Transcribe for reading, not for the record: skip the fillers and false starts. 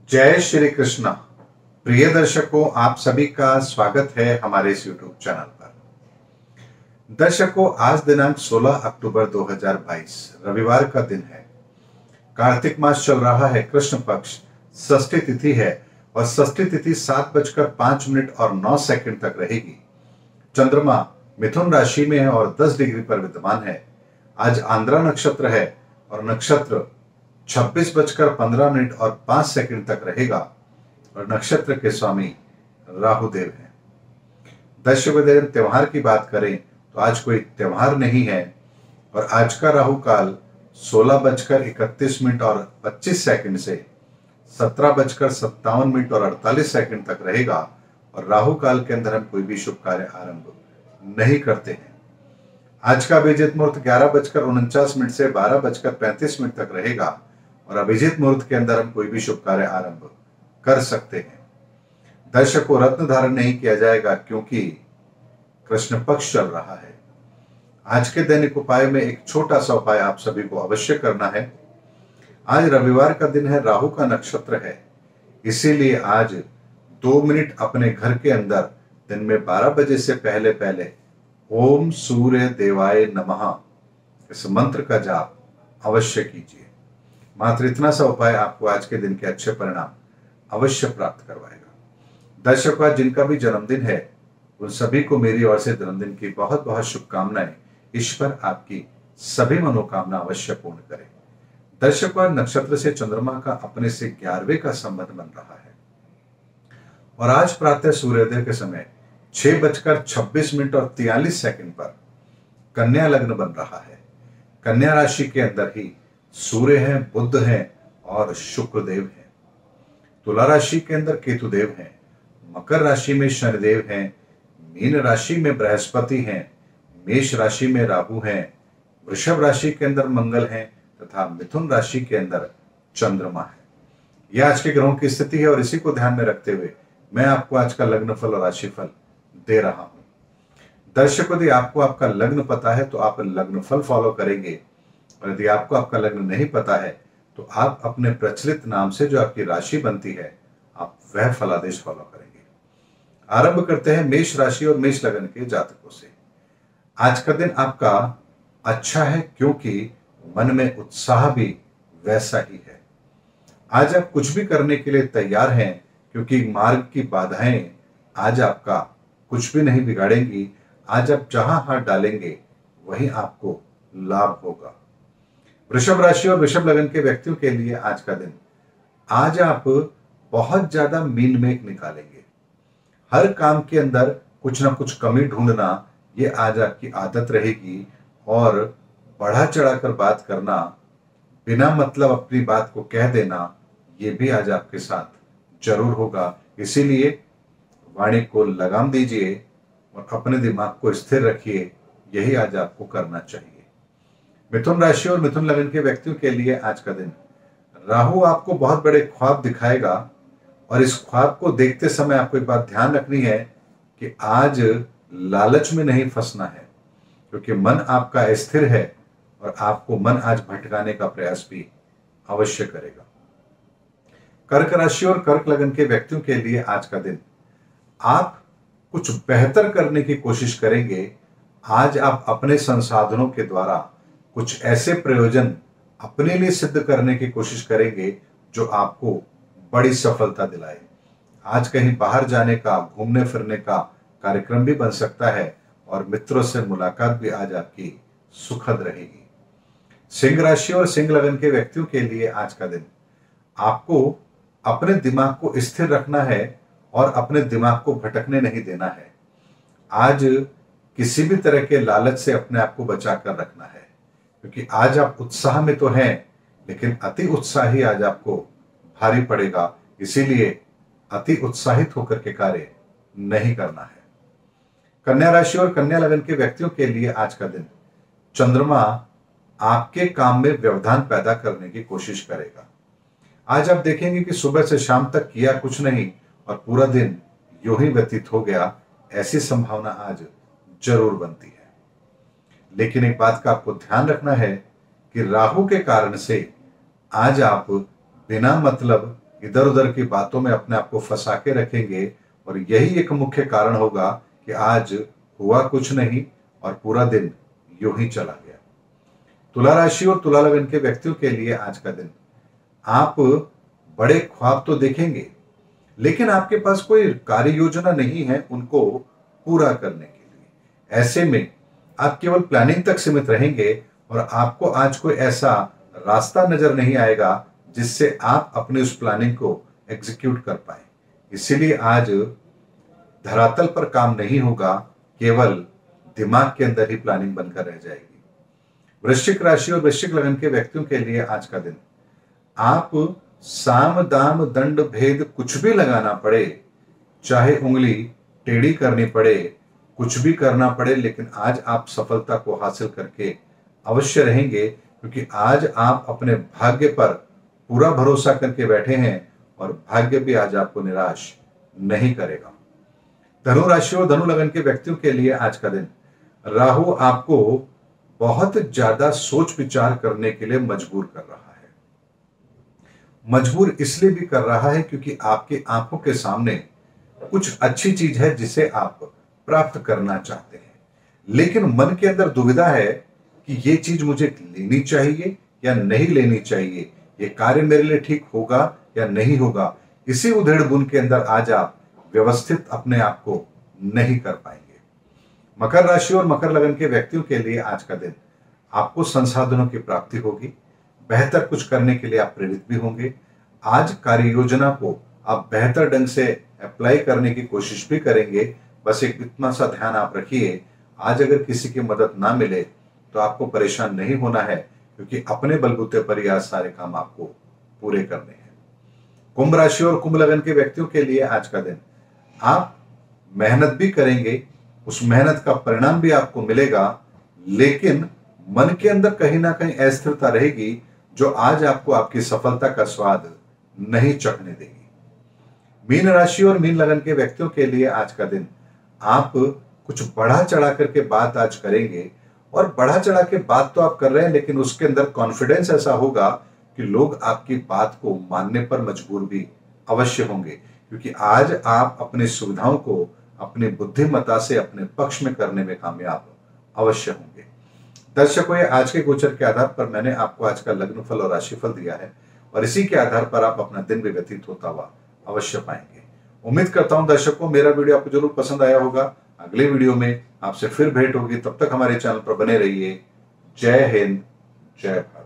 जय श्री कृष्णा। प्रिय दर्शकों, आप सभी का स्वागत है हमारे इस YouTube चैनल पर। दर्शकों, आज दिनांक 16 अक्टूबर 2022 रविवार का दिन है। कार्तिक मास चल रहा है, कृष्ण पक्ष, षष्ठी तिथि है और षष्ठी तिथि 7:05 और 9 तक रहेगी। चंद्रमा मिथुन राशि में है और 10 डिग्री पर विद्यमान है। आज आंद्रा नक्षत्र है और नक्षत्र 26:15 और 5 तक रहेगा और नक्षत्र के स्वामी राहुदेव हैं। दर्शकों, त्योहार की बात करें तो आज कोई त्योहार नहीं है और आज का राहु काल 16:31 और 25 से 17:57 और 48 तक रहेगा और राहु काल के अंदर हम कोई भी शुभ कार्य आरंभ नहीं करते हैं। आज का अभिजीत मुहूर्त 11:49 से 12:35 तक रहेगा और अभिजीत मुहूर्त के अंदर हम कोई भी शुभ कार्य आरंभ कर सकते हैं। दर्शकों, रत्न धारण नहीं किया जाएगा क्योंकि कृष्ण पक्ष चल रहा है। आज के दैनिक उपाय में एक छोटा सा उपाय आप सभी को अवश्य करना है। आज रविवार का दिन है, राहु का नक्षत्र है, इसीलिए आज 2 मिनट अपने घर के अंदर दिन में 12 बजे से पहले पहले ओम सूर्य देवाय नमः इस मंत्र का जाप अवश्य कीजिए। मात्र इतना सा उपाय आपको आज के दिन के अच्छे परिणाम अवश्य प्राप्त करवाएगा। दर्शकों, आज जिनका भी जन्मदिन है उन सभी को मेरी ओर से जन्मदिन की बहुत बहुत शुभकामनाएं। ईश्वर आपकी सभी मनोकामना अवश्य पूर्ण करे। दर्शकों, आज नक्षत्र से चंद्रमा का अपने से 11वें का संबंध बन रहा है और आज प्रातः सूर्योदय के समय 6:26 और 43 पर कन्या लग्न बन रहा है। कन्या राशि के अंदर ही सूर्य हैं, बुध हैं और शुक्रदेव हैं। तुला राशि के अंदर केतुदेव हैं, मकर राशि में शनिदेव हैं, मीन राशि में बृहस्पति हैं, मेष राशि में राहु हैं, वृषभ राशि के अंदर मंगल हैं तथा मिथुन राशि के अंदर चंद्रमा है। यह आज के ग्रहों की स्थिति है और इसी को ध्यान में रखते हुए मैं आपको आज का लग्नफल और राशिफल दे रहा हूं। दर्शकों, यदि आपको आपका लग्न पता है तो आप लग्नफल फॉलो करेंगे और यदि आपको आपका लग्न नहीं पता है तो आप अपने प्रचलित नाम से जो आपकी राशि बनती है आप वह फलादेश फॉलो करेंगे। आरंभ करते हैं मेष राशि और मेष लग्न के जातकों से। आज का दिन आपका अच्छा है क्योंकि मन में उत्साह भी वैसा ही है। आज आप कुछ भी करने के लिए तैयार हैं क्योंकि मार्ग की बाधाएं आज आपका कुछ भी नहीं बिगाड़ेंगी। आज आप जहां हाथ डालेंगे वहीं आपको लाभ होगा। वृषभ राशि और वृषभ लग्न के व्यक्तियों के लिए आज का दिन, आज आप बहुत ज्यादा मीन मेक निकालेंगे। हर काम के अंदर कुछ ना कुछ कमी ढूंढना ये आज आपकी आदत रहेगी और बढ़ा चढ़ाकर बात करना, बिना मतलब अपनी बात को कह देना, ये भी आज आपके साथ जरूर होगा। इसीलिए वाणी को लगाम दीजिए और अपने दिमाग को स्थिर रखिए, यही आज आपको करना चाहिए। मिथुन राशि और मिथुन लग्न के व्यक्तियों के लिए आज का दिन, राहु आपको बहुत बड़े ख्वाब दिखाएगा और इस ख्वाब को देखते समय आपको एक बात ध्यान रखनी है कि आज लालच में नहीं फंसना है क्योंकि मन आपका अस्थिर है और आपको मन आज भटकाने का प्रयास भी अवश्य करेगा। कर्क राशि और कर्क लग्न के व्यक्तियों के लिए आज का दिन, आप कुछ बेहतर करने की कोशिश करेंगे। आज आप अपने संसाधनों के द्वारा कुछ ऐसे प्रयोजन अपने लिए सिद्ध करने की कोशिश करेंगे जो आपको बड़ी सफलता दिलाए। आज कहीं बाहर जाने का, घूमने फिरने का कार्यक्रम भी बन सकता है और मित्रों से मुलाकात भी आज आपकी सुखद रहेगी। सिंह राशि और सिंह लग्न के व्यक्तियों के लिए आज का दिन, आपको अपने दिमाग को स्थिर रखना है और अपने दिमाग को भटकने नहीं देना है। आज किसी भी तरह के लालच से अपने आप को बचा कर रखना है क्योंकि आज आप उत्साह में तो हैं लेकिन अति उत्साह ही आज आपको भारी पड़ेगा। इसीलिए अति उत्साहित होकर के कार्य नहीं करना है। कन्या राशि और कन्या लग्न के व्यक्तियों के लिए आज का दिन, चंद्रमा आपके काम में व्यवधान पैदा करने की कोशिश करेगा। आज आप देखेंगे कि सुबह से शाम तक किया कुछ नहीं और पूरा दिन यूं ही व्यतीत हो गया, ऐसी संभावना आज जरूर बनती है। लेकिन एक बात का आपको ध्यान रखना है कि राहु के कारण से आज आप बिना मतलब इधर उधर की बातों में अपने आप को फंसा के रखेंगे और यही एक मुख्य कारण होगा कि आज हुआ कुछ नहीं और पूरा दिन यूं ही चला गया। तुला राशि और तुला लगन के व्यक्तियों के लिए आज का दिन, आप बड़े ख्वाब तो देखेंगे लेकिन आपके पास कोई कार्य योजना नहीं है उनको पूरा करने के लिए। ऐसे में आप केवल प्लानिंग तक सीमित रहेंगे और आपको आज कोई ऐसा रास्ता नजर नहीं आएगा जिससे आप अपनी उस प्लानिंग को एग्जीक्यूट कर पाए। इसीलिए आज धरातल पर काम नहीं होगा, केवल दिमाग के अंदर ही प्लानिंग बनकर रह जाएगी। वृश्चिक राशि और वृश्चिक लगन के व्यक्तियों के लिए आज का दिन, आप साम दाम दंड भेद कुछ भी लगाना पड़े, चाहे उंगली टेढ़ी करनी पड़े, कुछ भी करना पड़े, लेकिन आज आप सफलता को हासिल करके अवश्य रहेंगे, क्योंकि आज आप अपने भाग्य पर पूरा भरोसा करके बैठे हैं और भाग्य भी आज आपको निराश नहीं करेगा। धनु राशि और धनु लगन के व्यक्तियों के लिए आज का दिन, राहु आपको बहुत ज्यादा सोच विचार करने के लिए मजबूर कर रहा है। मजबूर इसलिए भी कर रहा है क्योंकि आपकी आंखों के सामने कुछ अच्छी चीज है जिसे आप प्राप्त करना चाहते हैं, लेकिन मन के अंदर दुविधा है कि ये चीज मुझे लेनी चाहिए या नहीं लेनी चाहिए, ये कार्य मेरे लिए ठीक होगा या नहीं होगा। इसी उधेड़ बुन के अंदर आज आप व्यवस्थित अपने आप को नहीं कर पाएंगे। मकर राशि और मकर लगन के व्यक्तियों के लिए आज का दिन, आपको संसाधनों की प्राप्ति होगी, बेहतर कुछ करने के लिए आप प्रेरित भी होंगे। आज कार्य योजना को आप बेहतर ढंग से अप्लाई करने की कोशिश भी करेंगे। बस एक इतना सा ध्यान आप रखिए, आज अगर किसी की मदद ना मिले तो आपको परेशान नहीं होना है, क्योंकि अपने बलबूते पर ही आज सारे काम आपको पूरे करने हैं। कुंभ राशि और कुंभ लगन के व्यक्तियों के लिए आज का दिन, आप मेहनत भी करेंगे, उस मेहनत का परिणाम भी आपको मिलेगा, लेकिन मन के अंदर कहीं ना कहीं अस्थिरता रहेगी जो आज आपको आपकी सफलता का स्वाद नहीं चखने देगी। मीन राशि और मीन लगन के व्यक्तियों के लिए आज का दिन, आप कुछ बढ़ा चढ़ा करके बात आज करेंगे, और बढ़ा चढ़ा के बात तो आप कर रहे हैं लेकिन उसके अंदर कॉन्फिडेंस ऐसा होगा कि लोग आपकी बात को मानने पर मजबूर भी अवश्य होंगे, क्योंकि आज आप अपनी सुविधाओं को अपनी बुद्धिमत्ता से अपने पक्ष में करने में कामयाब अवश्य होंगे। दर्शकों, ये आज के गोचर के आधार पर मैंने आपको आज का लग्न फल और राशिफल दिया है, और इसी के आधार पर आप अपना दिन भी व्यतीत होता हुआ अवश्य पाएंगे। उम्मीद करता हूं दर्शकों मेरा वीडियो आपको जरूर पसंद आया होगा। अगले वीडियो में आपसे फिर भेंट होगी, तब तक हमारे चैनल पर बने रहिए। जय हिंद, जय भारत।